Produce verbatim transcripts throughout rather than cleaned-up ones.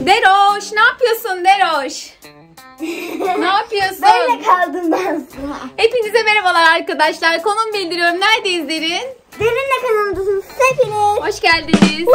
Deroş, ne yapıyorsun Deroş? Ne yapıyorsun? Böyle kaldım ben sana. Hepinize merhabalar arkadaşlar. Konum bildiriyorum. Neredeyiz Derin? Derinle kanalındasınız hepiniz. Hoş geldiniz.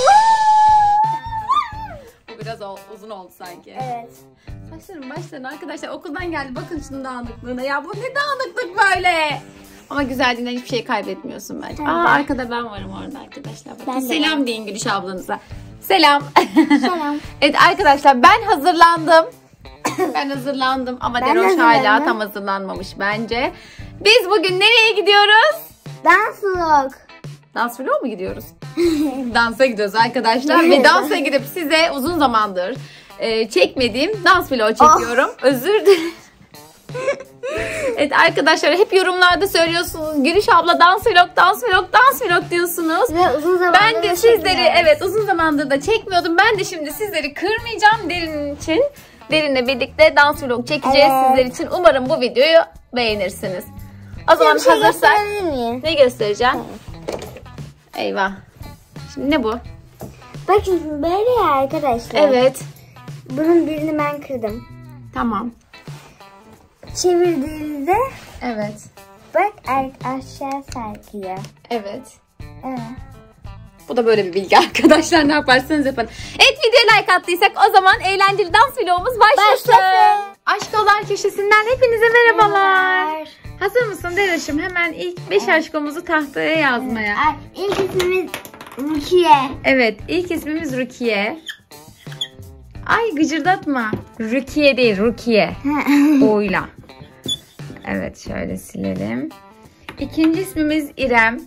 Bu biraz uzun oldu sanki. Evet. Saçlarım başlarım arkadaşlar. Okuldan geldi. Bakın şunun dağınıklığına. Ya bu ne dağınıklık böyle? Ama güzelliğinden hiçbir şey kaybetmiyorsun bence. Ben Aa, de. arkada ben varım orada arkadaşlar. Bakın, Ben de. selam deyin Gülüş ablanıza. Selam. Selam. Evet arkadaşlar ben hazırlandım. Ben hazırlandım ama Ben Deroş hala hazırlandım. tam hazırlanmamış bence. Biz bugün nereye gidiyoruz? Dans vlog. Dans vlog mu gidiyoruz? Dansa gidiyoruz arkadaşlar ve dansa gidip size uzun zamandır e, çekmediğim dans vlog çekiyorum. Oh. Özür dilerim. Evet arkadaşlar hep yorumlarda söylüyorsunuz. Gülüş abla dans vlog, dans vlog, dans vlog diyorsunuz. Ve uzun zamandır Ben de sizleri evet uzun zamandır da çekmiyordum. Ben de şimdi sizleri kırmayacağım Derin için. Derin'le birlikte dans vlog çekeceğiz Evet. sizler için. Umarım bu videoyu beğenirsiniz. O zaman Bir şey hazırsak gösterebilir miyim? ne göstereceğim? Eyvah. Şimdi ne bu? Bakın böyle ya arkadaşlar. Evet. Bunun birini ben kırdım. Tamam. Çevirdiğinizde Evet. bak aşağı sarkıyor. Evet. Evet. Bu da böyle bir bilgi arkadaşlar. Ne yaparsanız yapın. Evet videoya like attıysak o zaman eğlenceli dans vlogumuz başlasın. Başlasın. Aşkolar köşesinden hepinize merhabalar. Merhabalar. Hazır mısın Deroş'um? Hemen ilk beş aşkomuzu tahtaya yazmaya. Ay, ilk ismimiz Rukiye. Evet ilk ismimiz Rukiye. Ay gıcırdatma. Rukiye değil Rukiye. O'yla. Evet şöyle silelim. İkinci ismimiz İrem.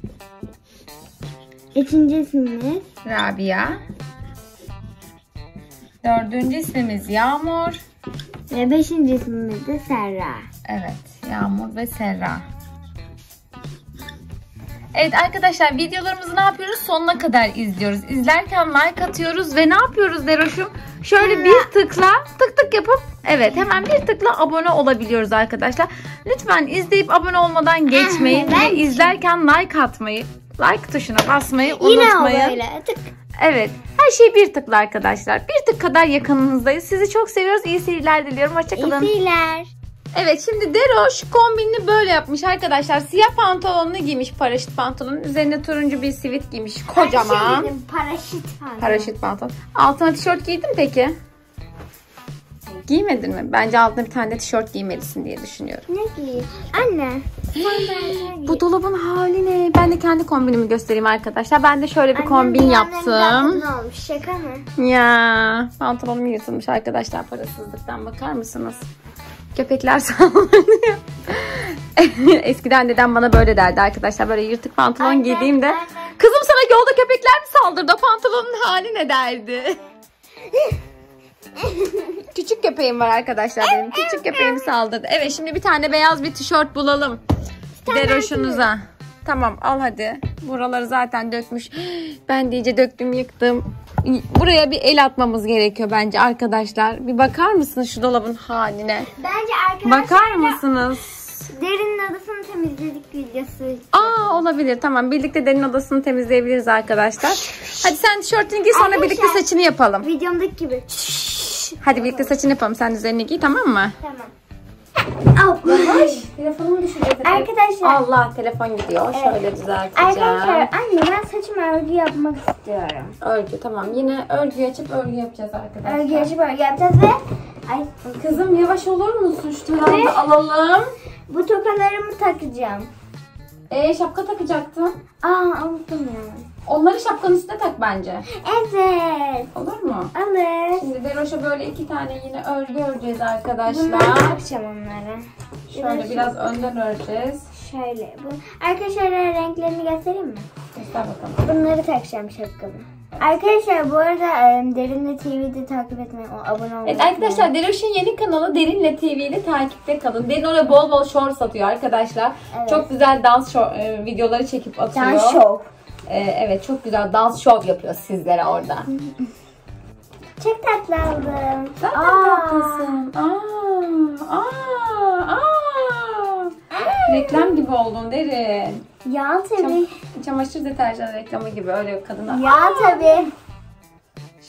İkinci ismimiz Rabia. Dördüncü ismimiz Yağmur. ve beşinci ismimiz de Serra. Evet Yağmur ve Serra. Evet arkadaşlar videolarımızı ne yapıyoruz? Sonuna kadar izliyoruz. İzlerken like atıyoruz ve ne yapıyoruz Deroş'um? Şöyle bir tıkla tık tık yapıp evet hemen bir tıkla abone olabiliyoruz arkadaşlar. Lütfen izleyip abone olmadan geçmeyin Ben- ve izlerken like atmayı, like tuşuna basmayı Yine o unutmayın. böyle. Tık. Evet her şey bir tıkla arkadaşlar. Bir tık kadar yakınınızdayız. Sizi çok seviyoruz. İyi seyirler diliyorum. Hoşçakalın. İyi seyirler. Evet şimdi Deroş kombinini böyle yapmış arkadaşlar. Siyah pantolonunu giymiş paraşüt pantolonun. Üzerine turuncu bir sivit giymiş. Kocaman. Şey dedim, paraşüt pantolon. Paraşüt pantolon. Altına tişört giydin mi peki? Giymedin mi? Bence altına bir tane de tişört giymelisin diye düşünüyorum. Ne giy? Anne. Bu dolabın hali ne? Ben de kendi kombinimi göstereyim arkadaşlar. Ben de şöyle bir kombin yaptım. Ne olmuş? Şaka mı? Ya pantolonum yırtılmış arkadaşlar parasızlıktan bakar mısınız? Köpekler sallanıyor. Eskiden dedem bana böyle derdi arkadaşlar. Böyle yırtık pantolon Anne, giydiğimde anne. kızım sana yolda köpekler mi saldırdı? O pantolonun hali ne derdi? Küçük köpeğim var arkadaşlar benim. Küçük köpeğim saldırdı. Evet şimdi bir tane beyaz bir tişört bulalım. Deroşunuza. Tamam al hadi. Buraları zaten dökmüş. Ben de iyice döktüm yıktım. Buraya bir el atmamız gerekiyor bence arkadaşlar. Bir bakar mısınız şu dolabın haline? Bence arkadaşlar Bakar mısınız? Derinin odasını temizledik videosu. Aa olabilir tamam. Birlikte Derin odasını temizleyebiliriz arkadaşlar. Hadi sen tişörtünü giy sonra Arkadaşlar, birlikte saçını yapalım. Videomdaki gibi. Hadi birlikte saçını yapalım. Sen üzerini giy tamam mı? Tamam. Al. Telefonumu düşürüyor. Arkadaşlar. Allah telefon gidiyor. Evet. Şöyle düzelteceğim. Arkadaşlar anne ben saçımı örgü yapmak istiyorum. Örgü tamam. Yine örgü açıp örgü yapacağız arkadaşlar. Örgü açıp örgü yapacağız ve ay, Kızım yavaş olur musun? Şu tarafı Evet. alalım. bu tokalarımı takacağım. Ee şapka takacaktın. Aa unuttum ya. Onları şapkanın üstüne tak bence. Evet. Olur mu? Alır. Şimdi Deroş'a böyle iki tane yine örgü öreceğiz Bunları arkadaşlar. takacağım onları. Şöyle biraz önden öreceğiz. Şöyle. Bu. Arkadaşlar renklerini göstereyim mi? Göster bakalım. Bunları takacağım şapkamı. Arkadaşlar bu arada e, Derinle T V'de takip etmeyi, o- abone olmayı. Evet arkadaşlar Deroş'un yeni kanalı Derinle T V'de takipte kalın. Derin oraya bol bol shorts atıyor arkadaşlar. Evet. Çok güzel dans şo- e, videoları çekip atıyor. Dans show. E, evet çok güzel dans şov yapıyor sizlere orada. Çok tatlı aldım. Zaten Aa. tatlısın. Aa, aa, aa. Reklam gibi oldun Derin. Ya tabii. Çamaşır deterjanı reklamı gibi öyle kadına. Ya tabii.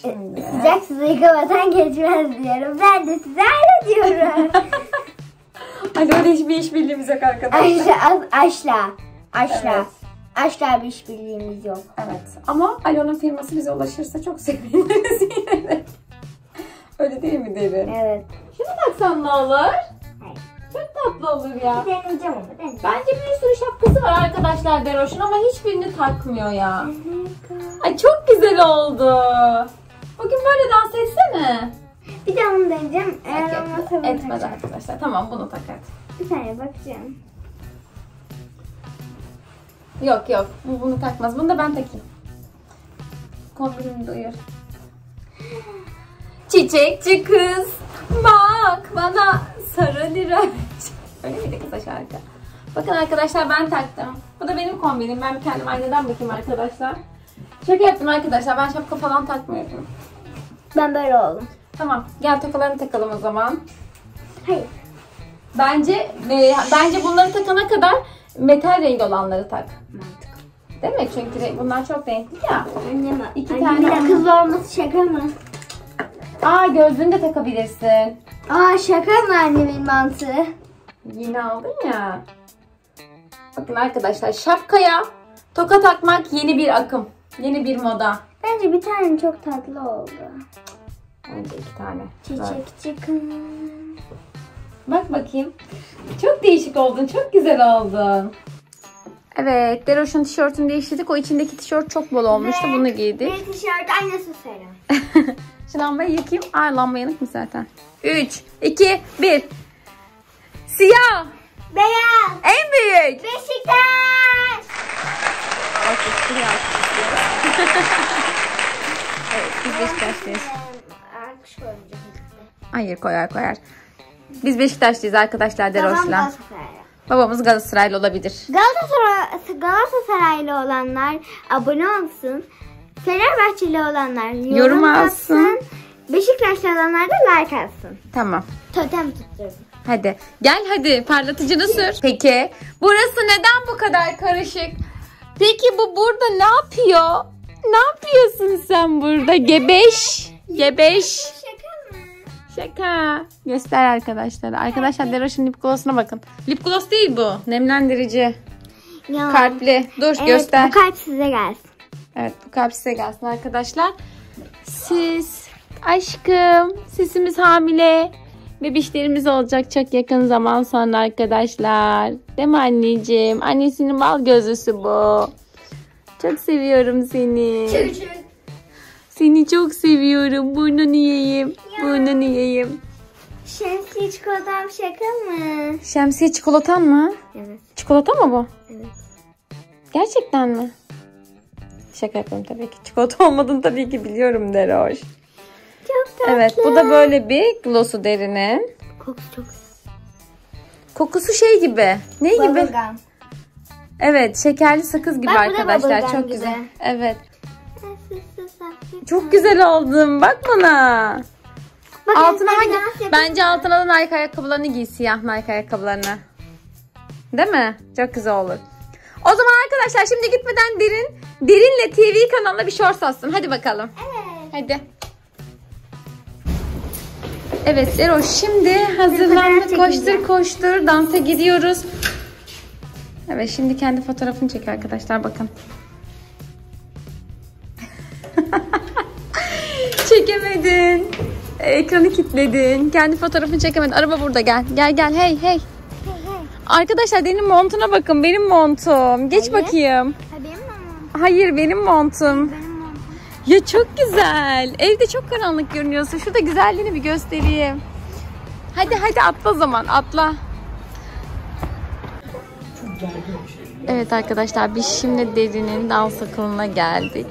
Şimdi. Sıcak suyu yıkamadan geçmez diyorum. Ben de size öyle diyorum. Hadi öyle hiçbir iş bildiğimiz yok arkadaşlar. Asla. Asla. Asla. Evet. Asla bir iş bildiğimiz yok. Evet. Ama Alon'un firması bize ulaşırsa çok seviniriz yine de. Öyle değil mi Derin? Evet. Şunu taksan ne olur? Hayır. Çok tatlı olur ya. Deneyeceğim onu. Deneyeceğim. Bence bir sürü şapkası var arkadaşlar Deroş'un ama hiçbirini takmıyor ya. Ay çok güzel oldu. Bugün böyle dans etsene. Bir de onu deneyeceğim. Eğer Et- olmazsa bunu Etmez takacağım. arkadaşlar. Tamam bunu tak et. Bir saniye bakacağım. Yok yok. Bu bunu takmaz. Bunu da ben takayım. Kombinimi duyur. Çiçekçi kız bak bana sarı lira. Öyle miydi kısa şarkı? Bakın arkadaşlar ben taktım. Bu da benim kombinim. Ben bir kendim aynadan bakayım arkadaşlar. Şaka yaptım arkadaşlar. Ben şapka falan takmıyorum. Ben böyle oldum. Tamam. Gel tokalarını takalım o zaman. Hayır. Bence e, bence bunları takana kadar metal rengi olanları tak. Değil mi? Çünkü re- bunlar çok renkli ya. Annem, İki annem tane de ama. kız olması şaka mı? Aa gözlüğünü de takabilirsin. Aa şaka mı annemin mantığı? Yine aldın ya. Bakın arkadaşlar şapkaya toka takmak yeni bir akım. Yeni bir moda. Bence bir tane çok tatlı oldu. Önce iki tane. Böyle. Çiçekçi kız. Bak bakayım. Çok değişik oldun. Çok güzel oldun. Evet. Deroş'un tişörtünü değiştirdik. O içindeki tişört çok bol olmuştu. Bunu giydik. Bir tişört annesi Sera. Şu lambayı yakayım. Aa lamba yanık mı zaten? üç, iki, bir. Siyah. Beyaz. En büyük. Beşiktaş. Evet biz Beşiktaşlıyız. Alkış koymayacağım. Hayır koyar koyar. Biz Beşiktaşlıyız arkadaşlar Babam Deroş'la. Galatasaraylı. Babamız Galatasaraylı olabilir. Galatasaray, Galatasaraylı olanlar abone olsun. Fenerbahçeli olanlar yorum, Yorum alsın. atsın. Beşiktaşlı olanlar da like atsın. Tamam. Totem tutturdum. Hadi. Gel hadi parlatıcını sür. Peki burası neden bu kadar karışık? Peki bu burada ne yapıyor? Ne yapıyorsun sen burada? Gebeş. Gebeş. Şaka mı? Şaka. Göster arkadaşlar. Arkadaşlar Deroş'un lip gloss'una bakın. Lip gloss değil bu. Nemlendirici. Ya. Kalpli. Dur Evet, göster. bu kalp size gelsin. Evet bu kalp size gelsin arkadaşlar. Siz aşkım sesimiz hamile. Bebişlerimiz olacak çok yakın zaman sonra arkadaşlar. Değil mi anneciğim? Annesinin bal gözlüsü bu. Çok seviyorum seni. Çocuk. Seni çok seviyorum. Burnunu yiyeyim. Burnunu yiyeyim. Şemsiye çikolatam şaka mı? Şemsiye çikolatan mı? Evet. Çikolata mı bu? Evet. Gerçekten mi? Şaka yapıyorum tabii ki. Çikolata olmadığını tabii ki biliyorum Deroş. Çok tatlı. Evet bu da böyle bir glossu Derin'in. Kokusu çok Kokusu şey gibi. Ne gibi? Bubblegum. Evet şekerli sakız gibi Bak, bu da arkadaşlar. bubblegum Çok gibi. güzel. Evet. Çok güzel oldun. Bak bana. Bak, Altına ben hangi? dans yapayım. Bence altına da Nike ayakkabılarını giy. Siyah Nike ayakkabılarını. Değil mi? Çok güzel olur. O zaman arkadaşlar şimdi gitmeden Derin, Derin'le T V kanalına bir shorts atsın. Hadi bakalım. Evet. Hadi. Evet Deroş şimdi hazırlandık. Fotoğraf Koştur çekeceğim. koştur. Dansa gidiyoruz. Evet şimdi kendi fotoğrafını çek arkadaşlar bakın. Çekemedin. Ekranı kilitledin. Kendi fotoğrafını çekemedin. Araba burada gel. Gel gel hey hey. Arkadaşlar Derin'in montuna bakın. Benim montum. Geç Hayır. bakayım. Ha, benim mi? Hayır benim montum. Benim mi? Ya çok güzel. Evde çok karanlık görünüyorsun. Şurada güzelliğini bir göstereyim. Hadi hadi atla o zaman atla. Evet arkadaşlar biz şimdi Derin'in dans okuluna geldik.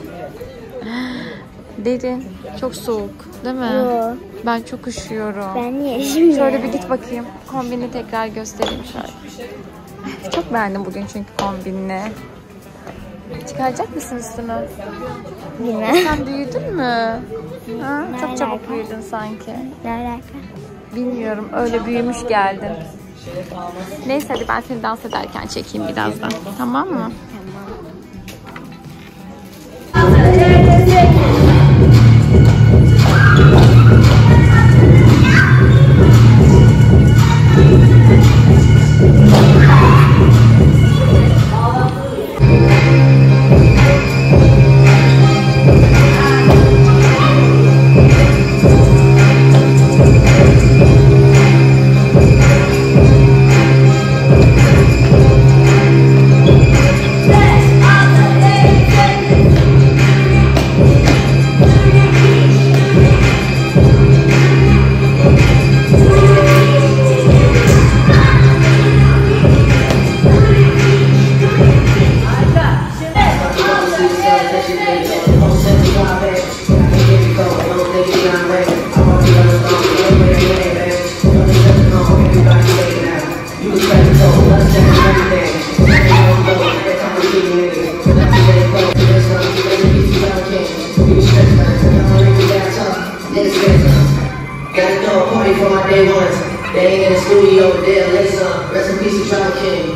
Derin çok soğuk değil mi? Yo. Ben çok üşüyorum. Ben niye şimdi? Şöyle bir git bakayım. Kombini tekrar göstereyim şöyle. Çok beğendim bugün çünkü kombinini. Çıkaracak mısın üstünü? Bilmem. Sen büyüdün mü? Ha? Ne Çok çabuk alaka? büyüdün sanki. Ne alaka? Bilmiyorum öyle büyümüş geldin. Neyse hadi ben seni dans ederken çekeyim birazdan. Tamam mı? Tamam. party for my day ones. They ain't in the studio, but they'll lay some. Rest in peace to Charlie King.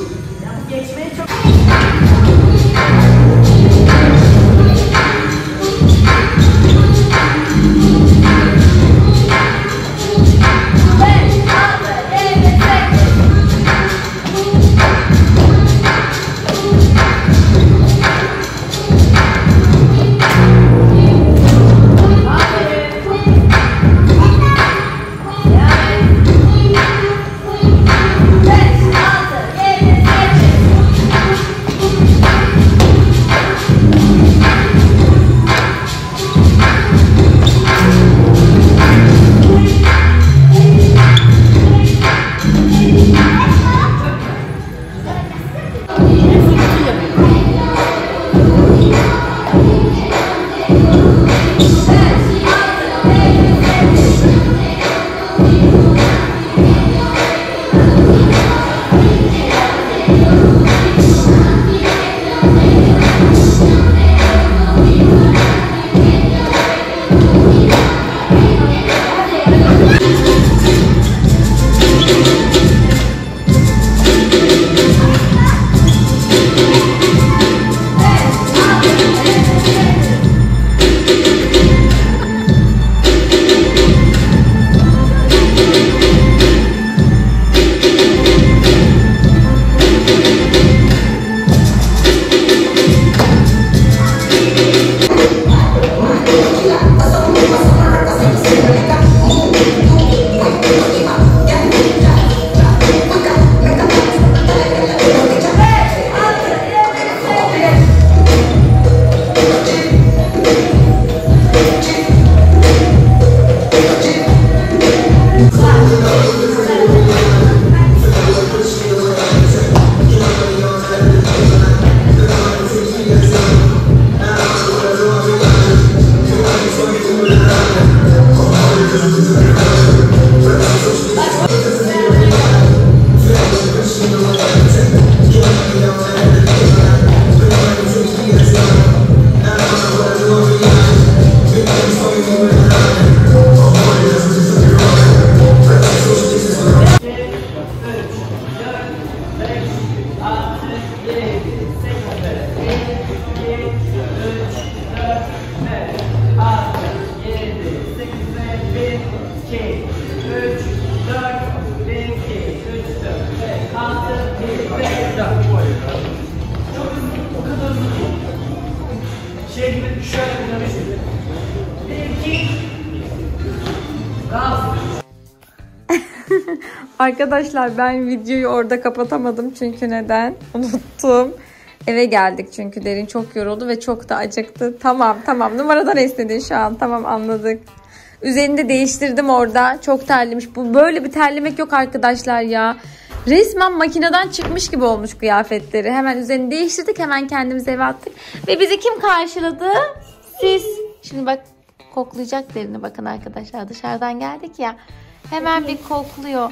Arkadaşlar ben videoyu orada kapatamadım çünkü neden? Unuttum. Eve geldik çünkü Derin çok yoruldu ve çok da acıktı. Tamam tamam numaradan esnedin şu an, tamam anladık. Üzerini de değiştirdim orada. Çok terlemiş. Bu böyle bir terlemek yok arkadaşlar ya. Resmen makineden çıkmış gibi olmuş kıyafetleri. Hemen üzerini değiştirdik, hemen kendimizi eve attık. Ve bizi kim karşıladı? Siz. Şimdi bak koklayacak Derin'i, bakın arkadaşlar, dışarıdan geldik ya. Hemen bir kokluyor.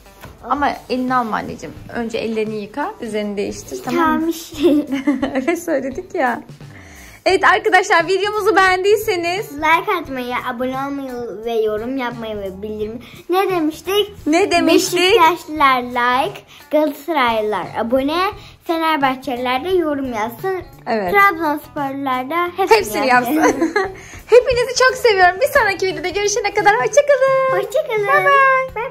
Ama elini alma anneciğim. Önce ellerini yıka, üzerini değiştir, tamam mı? Öyle söyledik ya. Evet arkadaşlar, videomuzu beğendiyseniz like atmayı, abone olmayı ve yorum yapmayı ve bildirimi. Ne demiştik? Ne demiştik? Beşiktaşlılar like, Galatasaraylılar abone, Fenerbahçeliler de yorum yazsın. Evet. Trabzonsporlular da hepsini, hepsini yapsın. Hepinizi çok seviyorum. Bir sonraki videoda görüşene kadar hoşçakalın. Hoşçakalın. Bye bye.